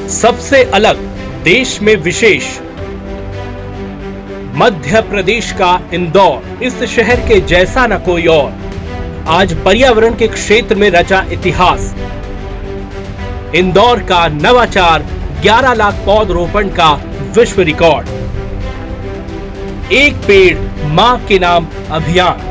सबसे अलग, देश में विशेष। मध्य प्रदेश का इंदौर, इस शहर के जैसा न कोई और, आज पर्यावरण के क्षेत्र में रचा इतिहास। इंदौर का नवाचार, 11 लाख पौधरोपण का विश्व रिकॉर्ड। एक पेड़ मां के नाम अभियान।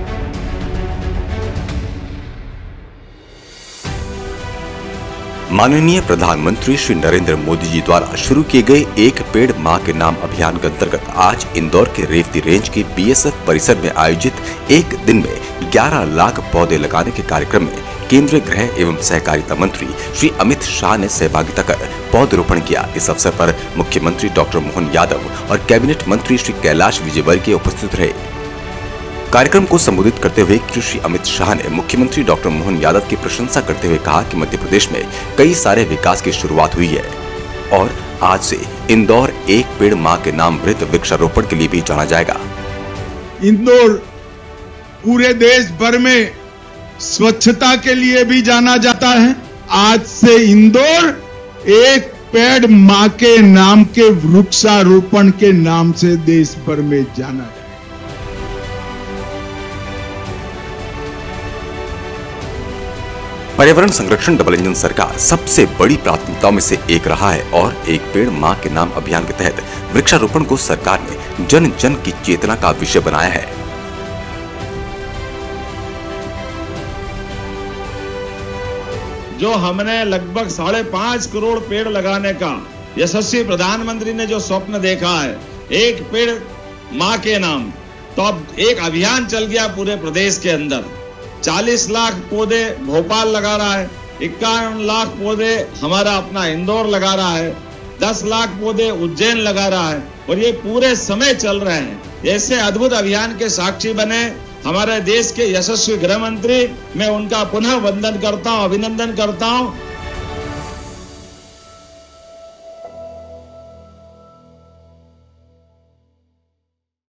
माननीय प्रधानमंत्री श्री नरेंद्र मोदी जी द्वारा शुरू किए गए एक पेड़ मां के नाम अभियान के अंतर्गत आज इंदौर के रेवती रेंज के बीएसएफ परिसर में आयोजित एक दिन में 11 लाख पौधे लगाने के कार्यक्रम में केंद्रीय गृह एवं सहकारिता मंत्री श्री अमित शाह ने सहभागिता कर पौधरोपण किया। इस अवसर पर मुख्यमंत्री डॉक्टर मोहन यादव और कैबिनेट मंत्री श्री कैलाश विजयवर्गीय उपस्थित रहे। कार्यक्रम को संबोधित करते हुए श्री अमित शाह ने मुख्यमंत्री डॉक्टर मोहन यादव की प्रशंसा करते हुए कहा कि मध्य प्रदेश में कई सारे विकास की शुरुआत हुई है और आज से इंदौर एक पेड़ मां के नाम वृहद वृक्षारोपण के लिए भी जाना जाएगा। इंदौर पूरे देश भर में स्वच्छता के लिए भी जाना जाता है। आज से इंदौर एक पेड़ मां के नाम के वृक्षारोपण के नाम से देश भर में जाना जाए। पर्यावरण संरक्षण डबल इंजन सरकार सबसे बड़ी प्राथमिकताओं में से एक रहा है और एक पेड़ मां के नाम अभियान के तहत वृक्षारोपण को सरकार ने जन जन की चेतना का विषय बनाया है। जो हमने लगभग 5.5 करोड़ पेड़ लगाने का यशस्वी प्रधानमंत्री ने जो स्वप्न देखा है, एक पेड़ मां के नाम, तो अब एक अभियान चल गया पूरे प्रदेश के अंदर। 40 लाख पौधे भोपाल लगा रहा है, 51 लाख पौधे हमारा अपना इंदौर लगा रहा है, 10 लाख पौधे उज्जैन लगा रहा है और ये पूरे समय चल रहे हैं। ऐसे अद्भुत अभियान के साक्षी बने हमारे देश के यशस्वी गृह मंत्री, मैं उनका पुनः वंदन करता हूं, अभिनंदन करता हूं।